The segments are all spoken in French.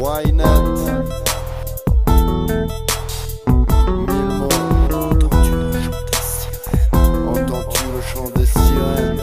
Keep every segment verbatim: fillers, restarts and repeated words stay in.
Why not? Mille mots. Entends-tu le chant des sirènes?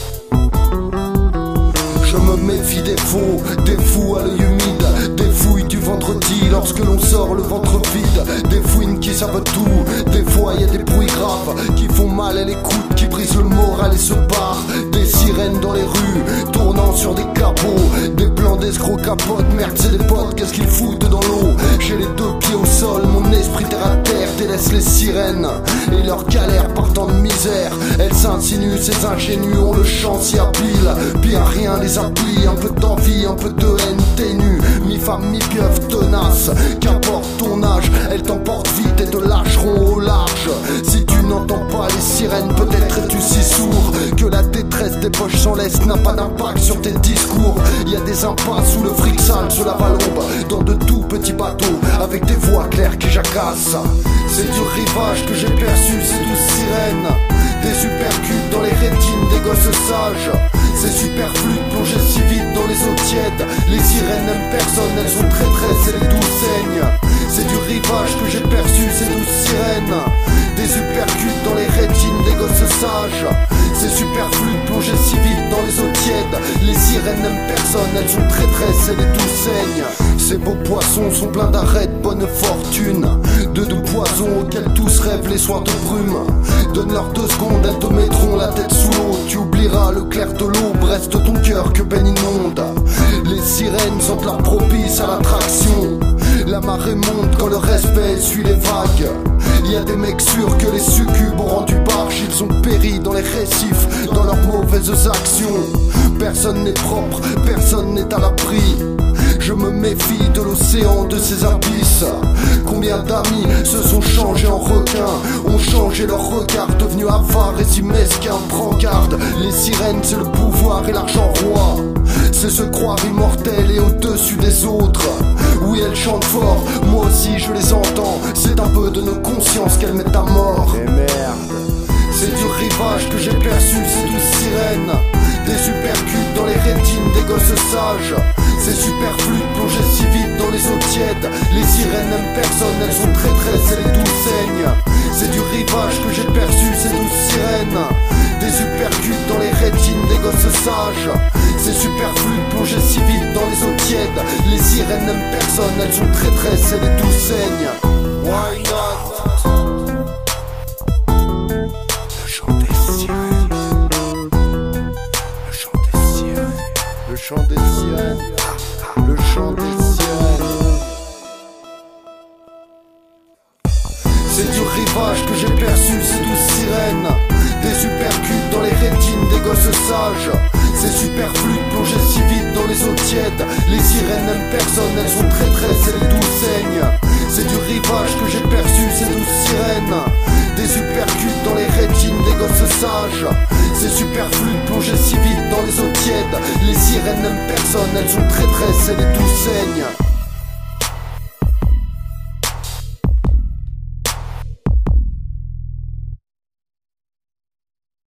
Je me méfie des faux, des fous à l'œil humide, des fouilles du vendredi lorsque l'on sort le ventre vide, des fouines qui savent tout, des fois y a des bruits graves qui font mal à l'écoute, qui brisent le moral et se barrent, des sirènes dans les rues, tournant sur des capots, des plans d'escrocs capotent, merde c'est des potes, qu'est-ce qu'ils foutent dans l'eau? J'ai les deux pieds au sol, mon esprit terre à terre délaisse les sirènes, et leurs galères partant de misère, elles s'insinuent, ces ingénus ont le chant si habile, bien rien les appuie, un peu d'envie, un peu de haine ténue, mi-femme, mi-pieuvre, tenace, qu'importe ton âge, elles t'emportent vite et te lâcheront au large. Si tu n'entends pas les sirènes, peut-être es-tu si sourd que la détresse des poches sans laisse n'a pas d'impact sur tes discours. Y a des impasses où le fric sale se lave à l'aube, dans de tout petits bateaux, avec des voix claires qui jacassent. C'est du rivage que j'ai perçu ces douces sirènes, des supercutes dans les rétines des gosses sages. C'est superflu de plonger si vite dans les eaux tièdes. Les sirènes n'aiment personne, elles sont traîtresses et les douces saignent. C'est du rivage que j'ai perçu ces douces sirènes, des supercutes dans les rétines des gosses sages. C'est superflu de plonger si vite dans les eaux tièdes. Les sirènes n'aiment personne, elles sont traîtresses et les douces saignent. Ces beaux poissons sont pleins d'arrêts de bonne fortune, de doux poisons auxquels tous rêvent les soirs de brume. Donne-leur deux secondes, elles te mettront la tête sous l'eau. Tu oublieras le clair de l'eau, reste ton cœur que peine inonde. Les sirènes sont leur propice à l'attraction. La marée monte quand le respect suit les vagues. Y a des mecs sûrs que les succubes ont rendu barge. Ils ont péri dans les récifs, dans leurs mauvaises actions. Personne n'est propre, personne n'est à l'abri. Je me méfie de l'océan, de ses abysses. Combien d'amis se sont changés en requins, ont changé leur regard, devenus avares et si mesquins. Prends garde, les sirènes c'est le pouvoir et l'argent roi. C'est se croire immortel et au-dessus des autres. Oui, elles chantent fort, moi aussi je les entends. C'est un peu de nos consciences qu'elles mettent à mort. Et merde. C'est du rivage que j'ai perçu ces douces sirènes, des supercutes dans les rétines des gosses sages. C'est superflu de plonger si vite dans les eaux tièdes. Les sirènes n'aiment personne, elles sont traîtresses et les douces saignent. C'est du rivage que j'ai perçu ces douces sirènes, des supercutes dans les rétines des gosses sages. C'est superflu de plonger si vite dans les eaux tièdes. Les sirènes n'aiment personne, elles sont traîtresses et les douces saignent. Why not? Le chant des sirènes, le chant des sirènes, Le chant des sirènes. Le chant des sirènes. c'est du rivage que j'ai perçu ces douces sirènes, des supercutes dans les rétines des gosses sages. C'est superflu de plonger si vite dans les eaux tièdes. Les sirènes n'aiment personne, elles sont traîtresses et les douces saignent. C'est du rivage que j'ai perçu ces douces sirènes, des supercutes dans les rétines des gosses sages. C'est superflu de plonger si vite dans les eaux tièdes. Les sirènes n'aiment personne, elles sont traîtresses et les douces saignent.